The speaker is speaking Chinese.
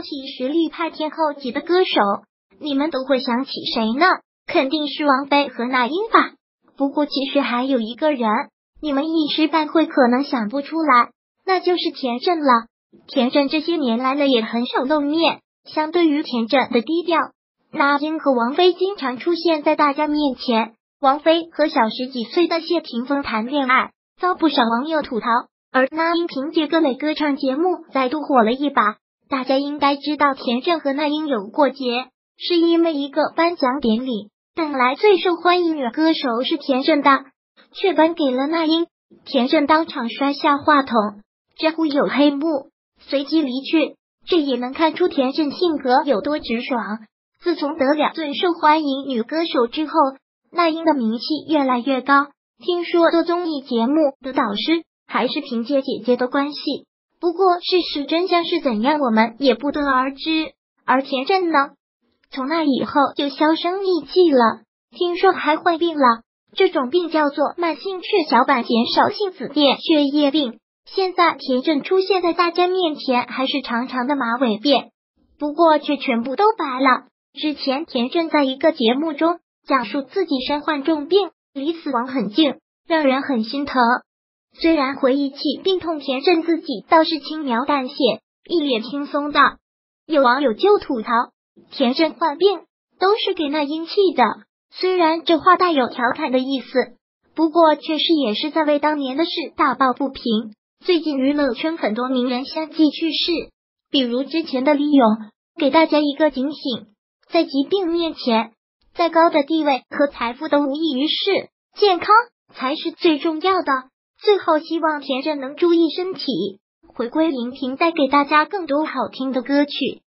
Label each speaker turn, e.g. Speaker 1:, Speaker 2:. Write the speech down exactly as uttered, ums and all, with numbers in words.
Speaker 1: 起实力派天后级的歌手，你们都会想起谁呢？肯定是王菲和那英吧。不过其实还有一个人，你们一时半会可能想不出来，那就是田震了。田震这些年来呢也很少露面，相对于田震的低调，那英和王菲经常出现在大家面前。王菲和小十几岁的谢霆锋谈恋爱，遭不少网友吐槽，而那英凭借各类歌唱节目再度火了一把。大家应该知道田震和那英有过节，是因为一个颁奖典礼，本来最受欢迎女歌手是田震的，却颁给了那英。田震当场摔下话筒，直呼有黑幕，随即离去。这也能看出田震性格有多直爽。自从得了最受欢迎女歌手之后，那英的名气越来越高，听说做综艺节目的导师还是凭借姐姐的关系。不过事实真相是怎样，我们也不得而知。而田震呢，从那以后就销声匿迹了，听说还患病了，这种病叫做慢性血小板减少性紫癜血液病。现在田震出现在大家面前还是长长的马尾辫，不过却全部都白了。之前田震在一个节目中讲述自己身患重病，离死亡很近，让人很心疼。虽然回忆起病痛，田震自己倒是轻描淡写，一脸轻松的。有网友就吐槽，田震患病都是给那英气的。虽然这话带有调侃的意思，不过确实也是在为当年的事大抱不平。最近娱乐圈很多名人相继去世，比如之前的李咏，给大家一个警醒，在疾病面前，再高的地位和财富都无济于事，健康才是最重要的。最后希望田震能注意身体，回归荧屏，带给大家更多好听的歌曲。